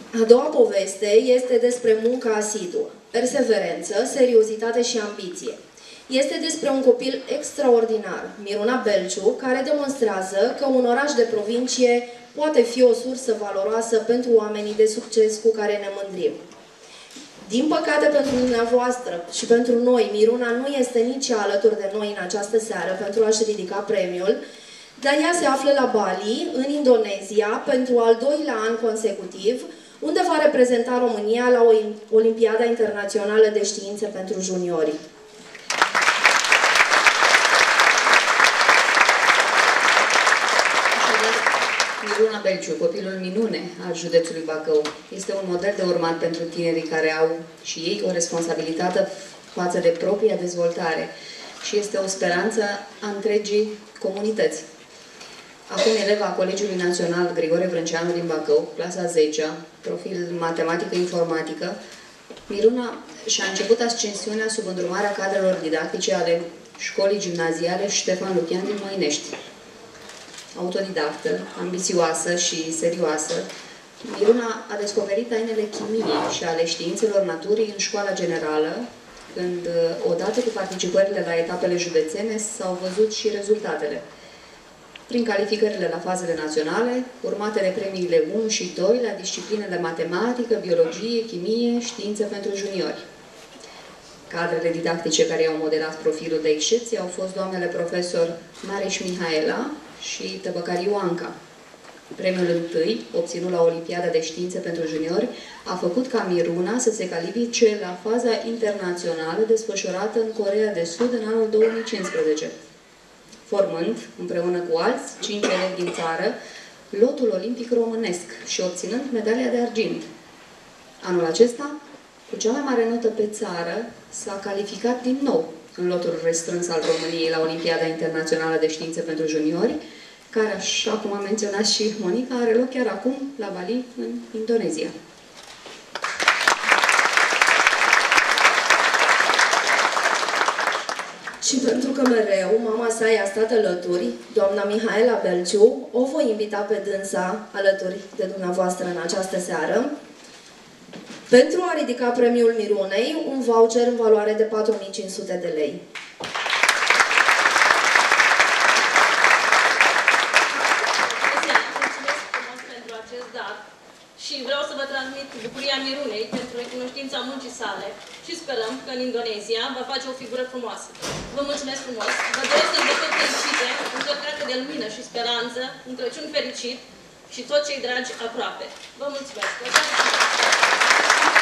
A doua poveste este despre munca asiduă, perseverență, seriozitate și ambiție. Este despre un copil extraordinar, Miruna Belciu, care demonstrează că un oraș de provincie poate fi o sursă valoroasă pentru oamenii de succes cu care ne mândrim. Din păcate pentru dumneavoastră și pentru noi, Miruna nu este nici ea alături de noi în această seară pentru a-și ridica premiul, dar ea se află la Bali, în Indonezia, pentru al doilea an consecutiv, unde va reprezenta România la Olimpiada Internațională de Științe pentru Juniori. Miruna Belciu, copilul minune al județului Bacău, este un model de urmat pentru tinerii care au și ei o responsabilitate față de propria dezvoltare și este o speranță a întregii comunități. Acum eleva a Colegiului Național Grigore Vrânceanu din Bacău, clasa 10-a, profil matematică-informatică, Miruna și-a început ascensiunea sub îndrumarea cadrelor didactice ale școlii gimnaziale Ștefan Lucian din Măinești. Autodidactă, ambițioasă și serioasă, Miruna a descoperit tainele chimiei și ale științelor naturii în școala generală, când, odată cu participările la etapele județene, s-au văzut și rezultatele. Prin calificările la fazele naționale, urmate de premiile 1 și 2 la disciplinele matematică, biologie, chimie, științe pentru juniori. Cadrele didactice care i-au modelat profilul de excepție au fost doamnele profesor Mareș Mihaela și Tăbăcariu Anca. Premiul întâi, obținut la Olimpiada de Științe pentru Juniori, a făcut ca Miruna să se califice la faza internațională desfășurată în Coreea de Sud în anul 2015, formând, împreună cu alți 5 elevi din țară, lotul olimpic românesc și obținând medalia de argint. Anul acesta, cu cea mai mare notă pe țară, s-a calificat din nou în lotul restrâns al României la Olimpiada Internațională de Științe pentru Juniori, care, așa cum a menționat și Monica, are loc chiar acum la Bali, în Indonezia. Și pentru că mereu mama sa i-a stat alături, doamna Mihaela Belciu, o voi invita pe dânsa alături de dumneavoastră în această seară, pentru a ridica premiul Mirunei, un voucher în valoare de 4.500 de lei. Mulțumesc frumos pentru acest dar și vreau să vă transmit bucuria Mirunei pentru recunoștința muncii sale și sperăm că în Indonezia va face o figură frumoasă. Vă mulțumesc frumos, vă doresc sărbători fericite, încărcate de lumină și speranță, un Crăciun fericit și toți cei dragi aproape. Vă mulțumesc!